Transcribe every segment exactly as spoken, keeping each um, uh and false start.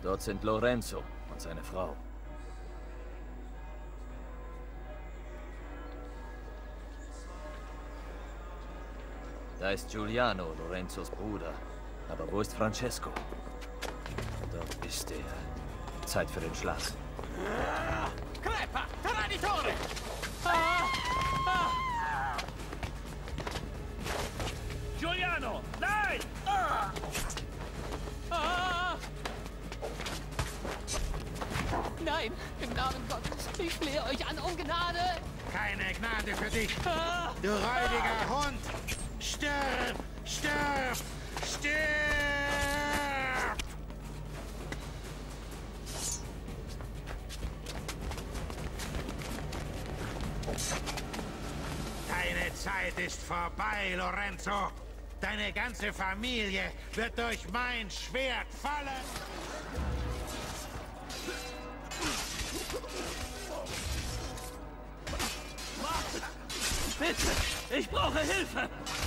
Dort sind Lorenzo und seine Frau. Da ist Giuliano, Lorenzos Bruder. Aber wo ist Francesco? Dort ist er. Zeit für den Schlag. Crepa! Traditore! Giuliano! Nein! Nein, im Namen Gottes, ich flehe euch an um Gnade! Keine Gnade für dich, du räudiger Hund! Stirb! Stirb! Stirb! Deine Zeit ist vorbei, Lorenzo. Deine ganze Familie wird durch mein Schwert fallen. Wartet! Bitte! Ich brauche Hilfe!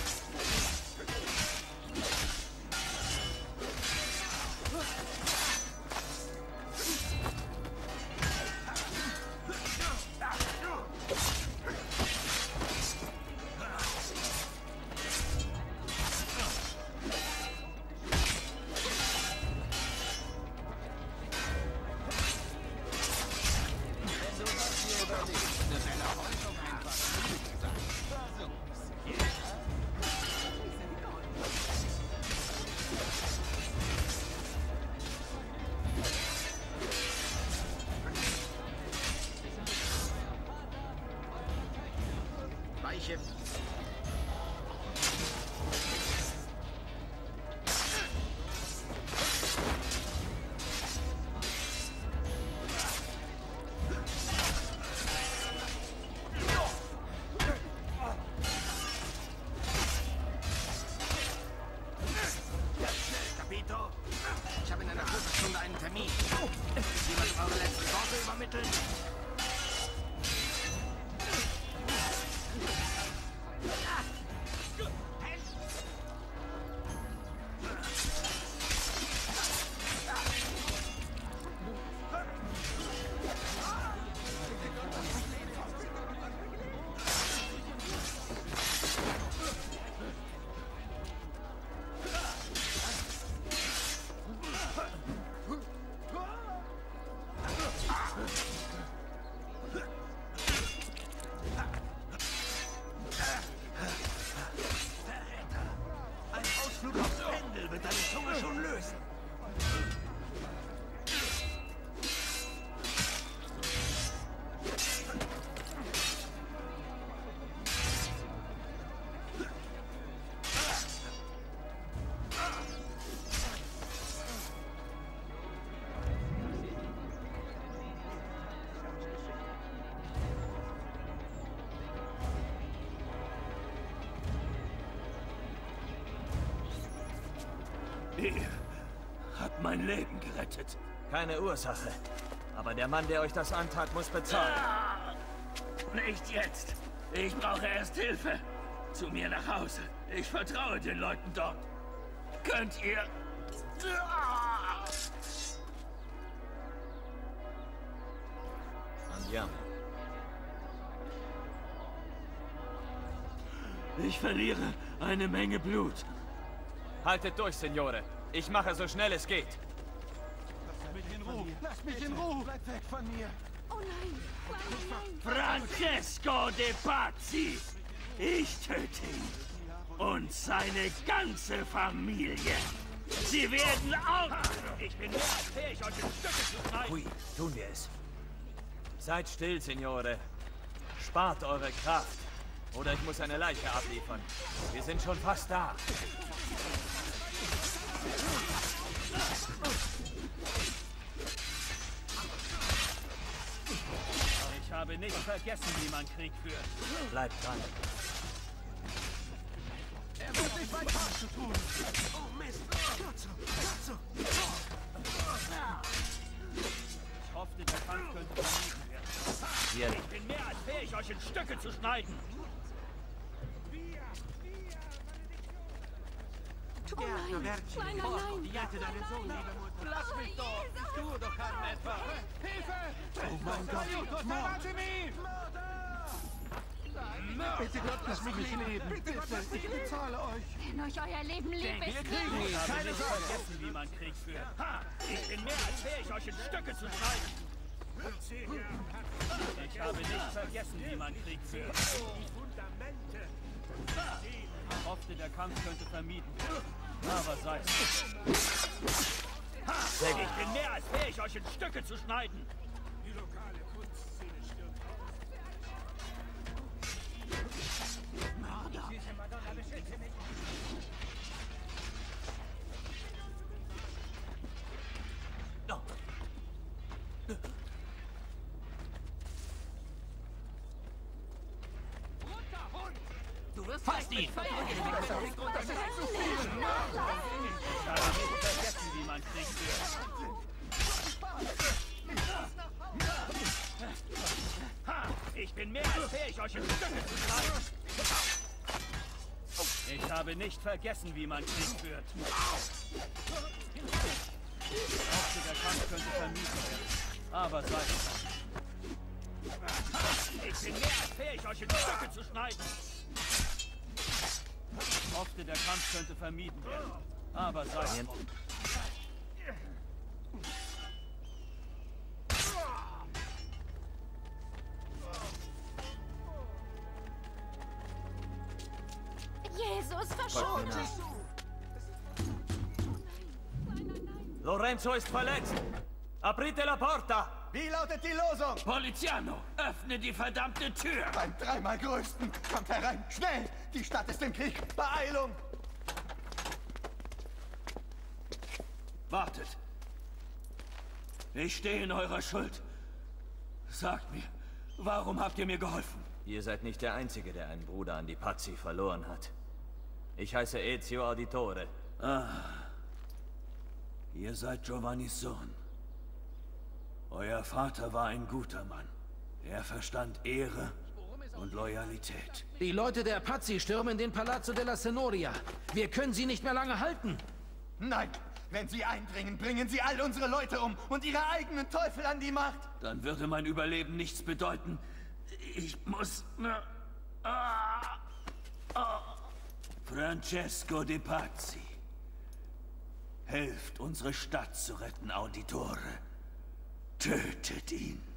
Weiche. Capito? Ich habe in einer Viertelstunde einen Termin. Ist jemand eure letzten Worte übermitteln? Ihr habt mein Leben gerettet. Keine Ursache. Aber der Mann, der euch das antat, muss bezahlen. Ah, nicht jetzt. Ich brauche erst Hilfe. Zu mir nach Hause. Ich vertraue den Leuten dort. Könnt ihr... Ah. Andiamo. Ich verliere eine Menge Blut. Haltet durch, Signore. Ich mache so schnell es geht. Lass mich in Ruhe! Lass mich in Ruhe! Bleib weg von mir! Oh nein! Nein, nein! Francesco de Pazzi! Ich töte ihn. Und seine ganze Familie. Sie werden auch... Ich bin mehr als fähig, euch in Stücke zu schneiden. Hui, tun wir es. Seid still, Signore. Spart eure Kraft. Oder ich muss eine Leiche abliefern. Wir sind schon fast da. Ich habe nicht vergessen, wie man Krieg führt. Bleibt dran. Er wird nicht weiter zu tun! Oh Mist! Cazzo! Cazzo! Ich hoffte, der Kampf könnte vermieden werden. Hier. Ich bin mehr als fähig, euch in Stücke zu schneiden. Oh nein, nein, nein, nein. Lass mich doch! Ich tue doch keinen etwas! Hilfe! Oh mein Gott! Verrate mich! Bitte lasst mich nicht leben! Bitte, ich bezahle euch! Wenn euch euer Leben lieb ist, Ich habe nicht vergessen, wie man Krieg führt. Ha! Ich bin mehr als fähig, euch in Stücke zu schneiden. Ich habe nicht vergessen, wie man Krieg führt. Ich hoffte, der Kampf könnte vermieden werden. Aber sei es. Ha! Ich bin mehr als fähig, euch in Stücke zu schneiden. Die lokale Kunstszene stirbt aus. Mörder! Du wirst Fasst ihn! Ich habe nicht vergessen, wie man Krieg führt. Ha! Ich bin mehr als fähig, euch in Stücke zu schneiden. Ich habe nicht vergessen, wie man Krieg führt. Ich hoffte, der Kampf könnte vermieden werden. Aber sei es. Ich bin mehr als fähig, euch in Stücke zu schneiden. Ich hoffte, der Kampf könnte vermieden werden. Aber sei es. Jesus, verschont dich! Lorenzo ist verletzt! Aprite la porta! Wie lautet die Losung? Poliziano, öffne die verdammte Tür! Beim dreimal größten! Kommt herein! Schnell! Die Stadt ist im Krieg! Beeilung! Wartet! Ich stehe in eurer Schuld. Sagt mir, warum habt ihr mir geholfen? Ihr seid nicht der Einzige, der einen Bruder an die Pazzi verloren hat. Ich heiße Ezio Auditore. Ah. Ihr seid Giovannis Sohn. Euer Vater war ein guter Mann. Er verstand Ehre und Loyalität. Die Leute der Pazzi stürmen den Palazzo della Signoria. Wir können sie nicht mehr lange halten. Nein! Wenn sie eindringen, bringen sie all unsere Leute um und ihre eigenen Teufel an die Macht! Dann würde mein Überleben nichts bedeuten. Ich muss... Ah, ah. Francesco de Pazzi. Helft, unsere Stadt zu retten, Auditore. Tötet ihn.